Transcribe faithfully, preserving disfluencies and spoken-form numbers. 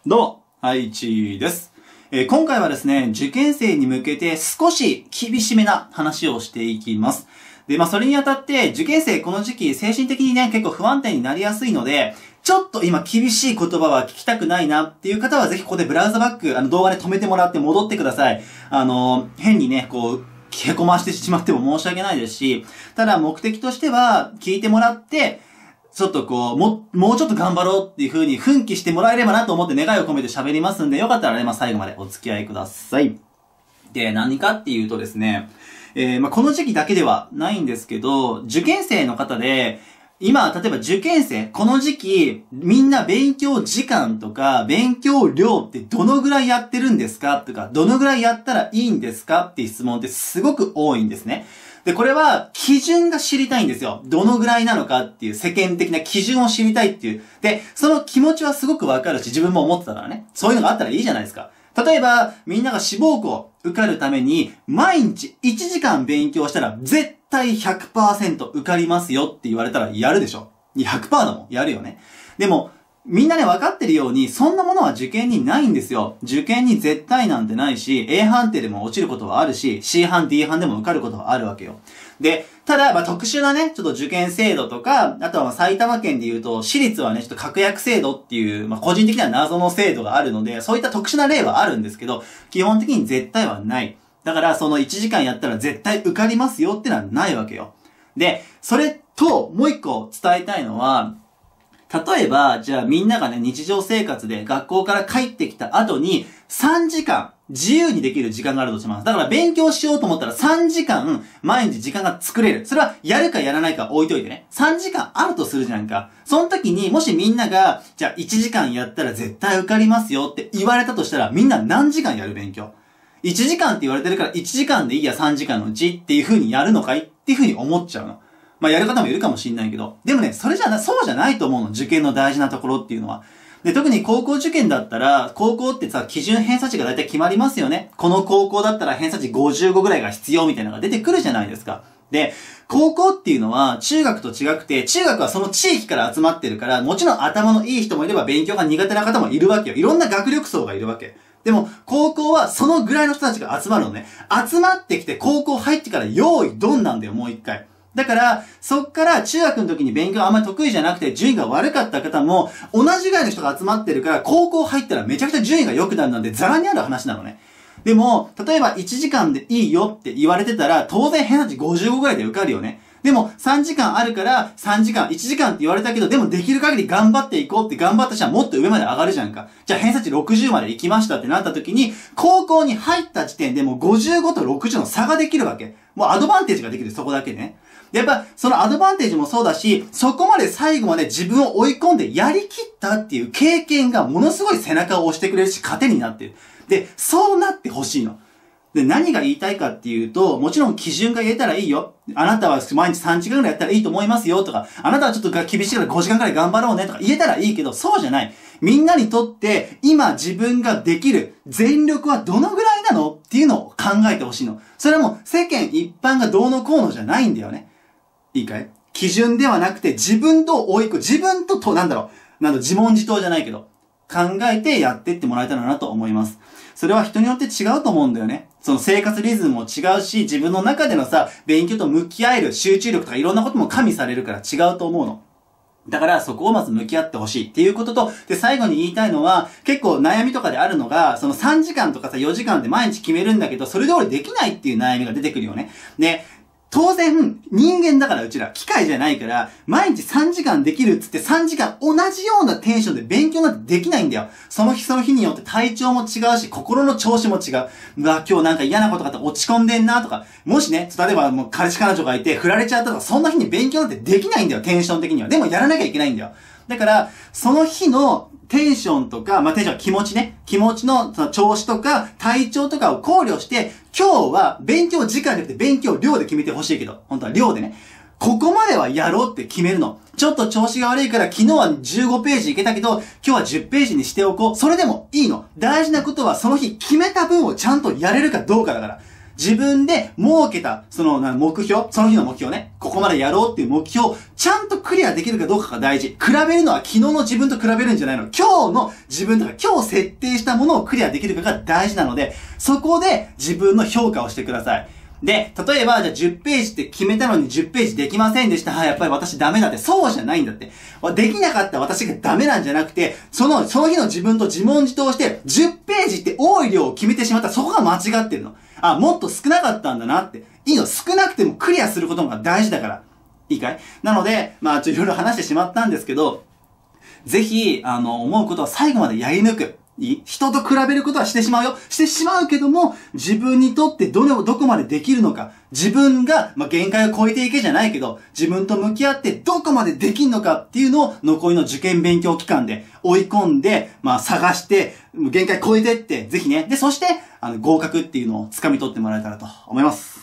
どうも、はいちです。えー、今回はですね、受験生に向けて少し厳しめな話をしていきます。で、まあ、それにあたって、受験生この時期精神的にね、結構不安定になりやすいので、ちょっと今厳しい言葉は聞きたくないなっていう方は、ぜひここでブラウザバック、あの動画で止めてもらって戻ってください。あのー、変にね、こう、へこましてしまっても申し訳ないですし、ただ目的としては、聞いてもらって、ちょっとこう、も、もうちょっと頑張ろうっていう風に奮起してもらえればなと思って願いを込めて喋りますんで、よかったらね、まあ、最後までお付き合いください。で、何かっていうとですね、えー、まあ、この時期だけではないんですけど、受験生の方で、今、例えば受験生、この時期、みんな勉強時間とか、勉強量ってどのぐらいやってるんですかとか、どのぐらいやったらいいんですかっていう質問ってすごく多いんですね。で、これは、基準が知りたいんですよ。どのぐらいなのかっていう世間的な基準を知りたいっていう。で、その気持ちはすごくわかるし、自分も思ってたからね。そういうのがあったらいいじゃないですか。例えば、みんなが志望校受かるために、毎日いちじかん勉強したら、絶対 ひゃくパーセント 受かりますよって言われたらやるでしょ。ひゃくパーセント だもん。やるよね。でも、みんなね、分かってるように、そんなものは受験にないんですよ。受験に絶対なんてないし、A 判定でも落ちることはあるし、C 判、D 判でも受かることはあるわけよ。で、ただ、まあ、特殊なね、ちょっと受験制度とか、あとは埼玉県で言うと、私立はね、ちょっと確約制度っていう、まあ、個人的には謎の制度があるので、そういった特殊な例はあるんですけど、基本的に絶対はない。だから、そのいちじかんやったら絶対受かりますよってのはないわけよ。で、それと、もう一個伝えたいのは、例えば、じゃあみんながね、日常生活で学校から帰ってきた後に、さんじかん、自由にできる時間があるとします。だから勉強しようと思ったらさんじかん、毎日時間が作れる。それはやるかやらないか置いといてね。さんじかんあるとするじゃんか。その時に、もしみんなが、じゃあいちじかんやったら絶対受かりますよって言われたとしたら、みんな何時間やる勉強 ?いち 時間って言われてるからいちじかんでいいやさんじかんのうちっていう風にやるのかいっていう風に思っちゃうの。まあやる方もいるかもしんないけど。でもね、それじゃな、そうじゃないと思うの。受験の大事なところっていうのは。で、特に高校受験だったら、高校ってさ、基準偏差値が大体決まりますよね。この高校だったら偏差値ごじゅうごぐらいが必要みたいなのが出てくるじゃないですか。で、高校っていうのは中学と違くて、中学はその地域から集まってるから、もちろん頭のいい人もいれば勉強が苦手な方もいるわけよ。いろんな学力層がいるわけ。でも、高校はそのぐらいの人たちが集まるのね。集まってきて高校入ってから用意ドンなんだよ、もう一回。だから、そっから中学の時に勉強あんまり得意じゃなくて順位が悪かった方も、同じぐらいの人が集まってるから、高校入ったらめちゃくちゃ順位が良くなるなんてザラにある話なのね。でも、例えばいちじかんでいいよって言われてたら、当然偏差値ごじゅうごぐらいで受かるよね。でも、さんじかんあるから、さんじかん、いちじかんって言われたけど、でもできる限り頑張っていこうって頑張った人はもっと上まで上がるじゃんか。じゃあ偏差値ろくじゅうまで行きましたってなった時に、高校に入った時点でもうごじゅうごとろくじゅうの差ができるわけ。もうアドバンテージができる、そこだけね。やっぱ、そのアドバンテージもそうだし、そこまで最後まで自分を追い込んでやりきったっていう経験がものすごい背中を押してくれるし、糧になってる。で、そうなってほしいの。で、何が言いたいかっていうと、もちろん基準が言えたらいいよ。あなたは毎日さんじかんぐらいやったらいいと思いますよとか、あなたはちょっと厳しいからごじかんくらい頑張ろうねとか言えたらいいけど、そうじゃない。みんなにとって今自分ができる全力はどのぐらいなのっていうのを考えてほしいの。それはもう世間一般がどうのこうのじゃないんだよね。いいかい？基準ではなくて自分と追い込む、自分とと、なんだろう、なんだ自問自答じゃないけど、考えてやってってもらえたらなと思います。それは人によって違うと思うんだよね。その生活リズムも違うし、自分の中でのさ、勉強と向き合える集中力とかいろんなことも加味されるから違うと思うの。だからそこをまず向き合ってほしいっていうことと、で、最後に言いたいのは、結構悩みとかであるのが、そのさんじかんとかさ、よじかんで毎日決めるんだけど、それ通りできないっていう悩みが出てくるよね。で、当然、人間だからうちら、機械じゃないから、毎日さんじかんできるっつってさんじかん同じようなテンションで勉強なんてできないんだよ。その日その日によって体調も違うし、心の調子も違う。うわ、今日なんか嫌なことがあって落ち込んでんなとか、もしね、例えばもう彼氏彼女がいて振られちゃったとか、そんな日に勉強なんてできないんだよ、テンション的には。でもやらなきゃいけないんだよ。だから、その日のテンションとか、まあ、テンションは気持ちね。気持ちのその調子とか、体調とかを考慮して、今日は勉強時間じゃなくて勉強量で決めてほしいけど、本当は量でね。ここまではやろうって決めるの。ちょっと調子が悪いから昨日はじゅうごページいけたけど、今日はじゅっページにしておこう。それでもいいの。大事なことはその日決めた分をちゃんとやれるかどうかだから。 自分で設けた、その目標、その日の目標ね、ここまでやろうっていう目標をちゃんとクリアできるかどうかが大事。比べるのは昨日の自分と比べるんじゃないの。今日の自分とか今日設定したものをクリアできるかが大事なので、そこで自分の評価をしてください。で、例えば、じゃあじゅっページって決めたのにじゅっページできませんでした。はい、やっぱり私ダメだって。そうじゃないんだって。できなかった私がダメなんじゃなくて、その、その日の自分と自問自答して、じゅっページって多い量を決めてしまったら、そこが間違ってるの。あ、もっと少なかったんだなって。いいの、少なくてもクリアすることが大事だから。いいかい？なので、まあ、ちょ、いろいろ話してしまったんですけど、ぜひ、あの、思うことは最後までやり抜く。いい？人と比べることはしてしまうよ。してしまうけども、自分にとってどの、どこまでできるのか。自分が、まあ、限界を超えていけじゃないけど、自分と向き合ってどこまでできんのかっていうのを残りの受験勉強期間で追い込んで、まあ、探して、限界超えてって、ぜひね。で、そして、あの、合格っていうのを掴み取ってもらえたらと思います。